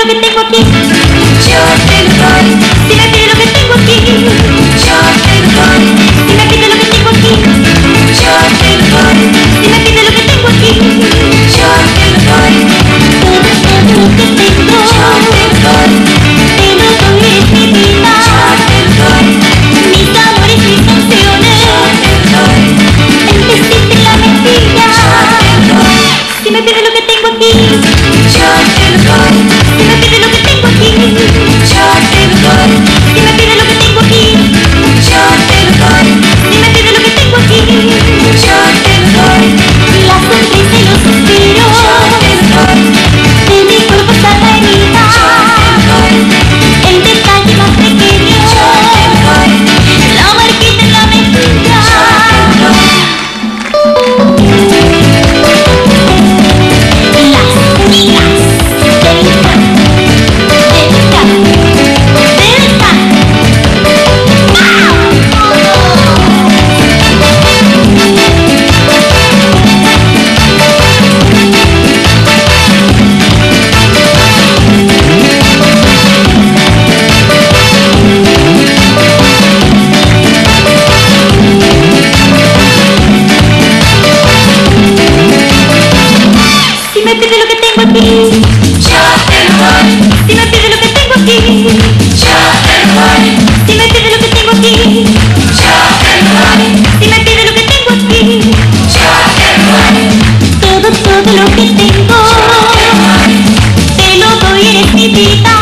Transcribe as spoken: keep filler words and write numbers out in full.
lo que tengo aquí, yo te lo doy. Si me pide lo que tengo aquí, yo te lo doy. Si me pide lo que tengo aquí, yo te lo doy. Si me pide lo que tengo aquí, yo te lo doy. Todo, todo lo que tengo, yo te lo doy. Te lo doy, es mi vida, yo te lo doy. Mis amores, mis canciones, yo te lo doy. El decirte la mentira, yo te lo doy. Si me pide lo que tengo aquí, yo te lo doy. Si me pide lo que tengo aquí, yo te lo doy. Si me pide lo que tengo aquí, yo te lo doy. Si me pide lo que tengo aquí, yo te lo doy. La sonrisa y los suspiros, yo te lo doy. De mi cuerpo está la herida, yo te lo doy. El detalle más pequeño, yo te lo doy. La marquita en la mentira, yo te lo doy. Si me pide lo que tengo aquí, yo te lo doy. Si me pide lo que tengo aquí, yo te lo doy. Si me pide lo que tengo aquí, yo te lo doy. Si me pide lo que tengo aquí, yo te lo doy. Todo, todo lo que tengo, te lo doy, eres mi vida.